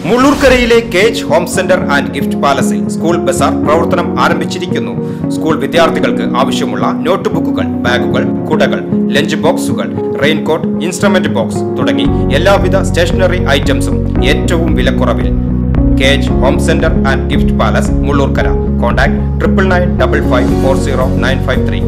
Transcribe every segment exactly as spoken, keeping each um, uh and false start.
മുള്ളൂർക്കരയിലെ കേജ് home centre and gift പാലസിൽ school bazaar പ്രവർത്തനം ആരംഭിച്ചിരിക്കുന്നു. സ്കൂൾ വിദ്യാർത്ഥികൾക്ക് ആവശ്യമുള്ള നോട്ട് ബുക്കുകൾ, ബാഗുകൾ, കുടകൾ, ലഞ്ച് ബോക്സുകൾ, റെയിൻകോട്ട്, ഇൻസ്ട്രുമെന്റ് ബോക്സ് തുടങ്ങി എല്ലാവിധ സ്റ്റേഷനറി ഐറ്റംസും ഏറ്റവും വിലക്കുറവിൽ. കേജ് home centre and gift palace, Mullurkara. Contact triple nine double five four zero nine five three.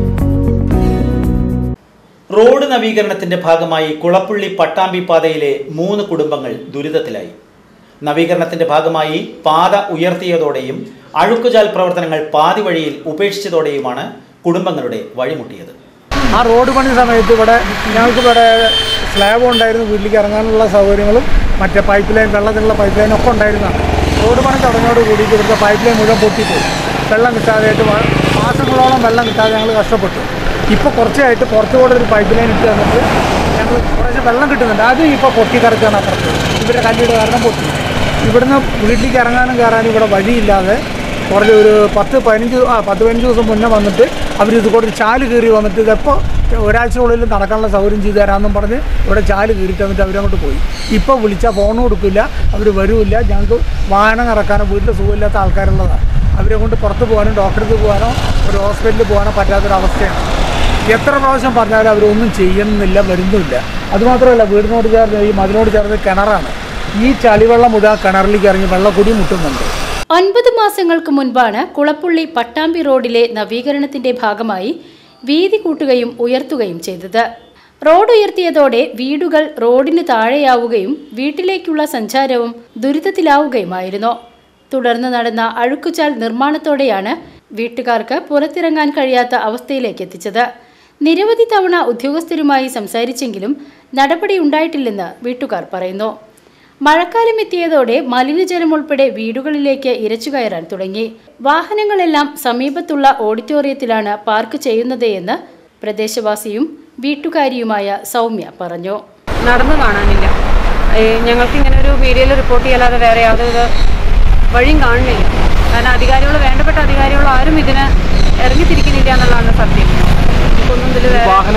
Road നവീകരണത്തിന്റെ ഭാഗമായി കുളപ്പുള്ളി പട്ടാമ്പി പാതയിലെ മൂന്ന് കുടുംബങ്ങൾ ദുരിതത്തിലായി. നവീകരണത്തിന്റെ ഭാഗമായി പാത ഉയർത്തിയതോടെയും അഴുക്കുചാൽ പ്രവർത്തനങ്ങൾ പാതി വഴിയിൽ ഉപേക്ഷിച്ചതോടെയുമാണ് കുടുംബങ്ങളുടെ വഴിമുട്ടിയത്. ആ റോഡ് പണി സമയത്ത് ഇവിടെ ഞങ്ങൾക്ക് ഇവിടെ സ്ലാബ് ഉണ്ടായിരുന്നു, വീട്ടിലേക്ക് ഇറങ്ങാനുള്ള സൗകര്യങ്ങളും മറ്റേ പൈപ്പ് ലൈൻ, വെള്ളത്തിനുള്ള പൈപ്പ് ലൈൻ ഒക്കെ ഉണ്ടായിരുന്നതാണ്. റോഡ് പണി തുടങ്ങിയോട് കൂടിയിട്ട് ഇവിടുത്തെ പൈപ്പ് ലൈൻ മുഴുവൻ പൊട്ടിപ്പോയി. വെള്ളം കിട്ടാതെയായിട്ട് മാസങ്ങളോളം വെള്ളം കിട്ടാതെ ഞങ്ങൾ കഷ്ടപ്പെട്ടു. ഇപ്പോൾ കുറച്ചായിട്ട് പുറത്തുകൂടെ ഒരു പൈപ്പ് ലൈൻ ഇട്ട് തന്നിട്ട് ഞങ്ങൾ കുറച്ച് വെള്ളം കിട്ടുന്നുണ്ട്. അതും ഇപ്പോൾ പൊട്ടി കിടക്കുകയാണ്. അപ്പുറത്ത് ഇവരുടെ കല്ലിട് കാരണം പൊട്ടി. ഇവിടുന്ന് വീട്ടിലേക്ക് ഇറങ്ങാനും കയറാനും ഇവിടെ വഴിയില്ലാതെ കുറച്ച് ഒരു പത്ത് പതിനഞ്ച് ആ പത്ത് പതിനഞ്ച് ദിവസം മുന്നേ വന്നിട്ട് അവർ ഇത് കൂടെ ചാല് കയറി വന്നിട്ട് ഇതെപ്പോൾ ഒരാഴ്ചക്കുള്ളിൽ നടക്കാനുള്ള സൗകര്യം ചെയ്തു തരാമെന്നും പറഞ്ഞ് ഇവിടെ ചാല് കയറിയിട്ട് വന്നിട്ട് അവരങ്ങോട്ട് പോയി. ഇപ്പോൾ വിളിച്ചാൽ ഫോൺ കൊടുക്കില്ല, അവർ വരില്ല. ഞങ്ങൾക്ക് വാഹനം ഇറക്കാനോ വീട്ടിൽ സുഖമില്ലാത്ത ആൾക്കാരുള്ളതാണ്. അവരെ കൊണ്ട് പുറത്ത് പോകാനോ ഡോക്ടർക്ക് പോകാനോ ഒരു ഹോസ്പിറ്റലിൽ പോകാനോ പറ്റാത്തൊരവസ്ഥയാണ്. എത്ര പ്രാവശ്യം പറഞ്ഞാലും അവരൊന്നും ചെയ്യുന്നില്ല, വരുന്നില്ല. അതുമാത്രമല്ല, വീടിനോട് ചേർന്ന് ഈ മതിനോട് ചേർന്ന് കിണറാണ്. ഈ ചളിവെള്ളം മുഴുവൻ കിണറിലേക്ക് ഇറങ്ങി വെള്ളക്കൂടി മുട്ടുന്നുണ്ട്. ഒൻപത് മാസങ്ങൾക്ക് മുൻപാണ് കുളപ്പുള്ളി പട്ടാമ്പി റോഡിലെ നവീകരണത്തിന്റെ ഭാഗമായി വീതി കൂട്ടുകയും ഉയർത്തുകയും ചെയ്തത്. റോഡ് ഉയർത്തിയതോടെ വീടുകൾ റോഡിന് താഴെയാവുകയും വീട്ടിലേക്കുള്ള സഞ്ചാരവും ദുരിതത്തിലാവുകയുമായിരുന്നു. തുടർന്ന് നടന്ന അഴുക്കുചാൽ നിർമ്മാണത്തോടെയാണ് വീട്ടുകാർക്ക് പുറത്തിറങ്ങാൻ കഴിയാത്ത അവസ്ഥയിലേക്ക് എത്തിച്ചത്. നിരവധി തവണ ഉദ്യോഗസ്ഥരുമായി സംസാരിച്ചെങ്കിലും നടപടിയുണ്ടായിട്ടില്ലെന്ന് വീട്ടുകാർ പറയുന്നു. മഴക്കാലം എത്തിയതോടെ മലിനജലം ഉൾപ്പെടെ വീടുകളിലേക്ക് ഇരച്ചു കയറാൻ തുടങ്ങി. വാഹനങ്ങളെല്ലാം സമീപത്തുള്ള ഓഡിറ്റോറിയത്തിലാണ് പാർക്ക് ചെയ്യുന്നത് എന്ന് പ്രദേശവാസിയും വീട്ടുകാരിയുമായ സൗമ്യ പറഞ്ഞു. നടന്നു കാണാനില്ല. ഞങ്ങൾക്ക് ഇങ്ങനെ ഒരു മീഡിയയിൽ റിപ്പോർട്ട് ചെയ്യാതെ വേറെ യാതൊരു വഴിയും കാണുന്നില്ല. കാരണം അധികാരികൾ, വേണ്ടപ്പെട്ട അധികാരികൾ ആരും ഇതിന് ഇറങ്ങിത്തിരിക്കുന്നില്ല എന്നുള്ളതാണ് സത്യം. ഒന്നും ഇതിൽ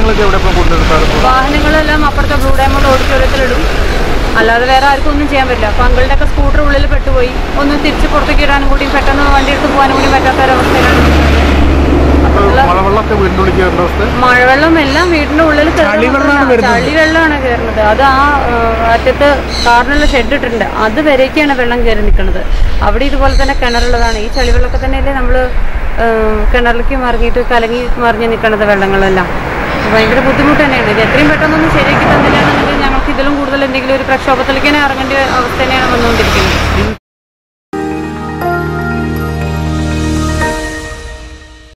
വാഹനങ്ങളെല്ലാം അപ്പുറത്തെ ബ്ലൂ ഡയമണ്ട് ഓഡിറ്റോറിയത്തിലിടും, അല്ലാതെ വേറെ ആർക്കും ഒന്നും ചെയ്യാൻ പറ്റില്ല. അപ്പോൾ അങ്കളുടെ ഒക്കെ സ്കൂട്ടർ ഉള്ളിൽ പെട്ടുപോയി. ഒന്ന് തിരിച്ച് പുറത്തേക്ക് ഇടാനും കൂടിയും പെട്ടെന്ന് വണ്ടി എടുത്ത് പോകാനും കൂടി പറ്റാത്ത ഒരവസ്ഥയിലാണ്. മഴവെള്ളം എല്ലാം വീടിന്റെ ഉള്ളിൽ ചളിവെള്ളമാണ് കയറുന്നത്. അത് ആ അറ്റത്ത് കാറിനുള്ള ഷെഡ് ഇട്ടിട്ടുണ്ട്, അത് വരേക്കാണ് വെള്ളം കയറി നിൽക്കുന്നത്. അവിടെ ഇതുപോലെ തന്നെ കിണറുള്ളതാണ്. ഈ ചളിവെള്ളമൊക്കെ തന്നെയല്ലേ നമ്മൾ കിണറിലേക്ക് മറിഞ്ഞിട്ട് കലങ്ങി മറിഞ്ഞ് നിൽക്കുന്നത് വെള്ളങ്ങളെല്ലാം. ഭയങ്കര ബുദ്ധിമുട്ട് തന്നെയാണ്. ഇത് എത്രയും പെട്ടെന്നൊന്നും ശരിയാക്കി തന്നില്ല എന്നുണ്ടെങ്കിൽ ഞങ്ങൾക്ക് ഇതിലും കൂടുതൽ എന്തെങ്കിലും ഒരു പ്രക്ഷോഭത്തിലേക്ക് തന്നെ ഇറങ്ങേണ്ട അവസ്ഥ തന്നെയാണ്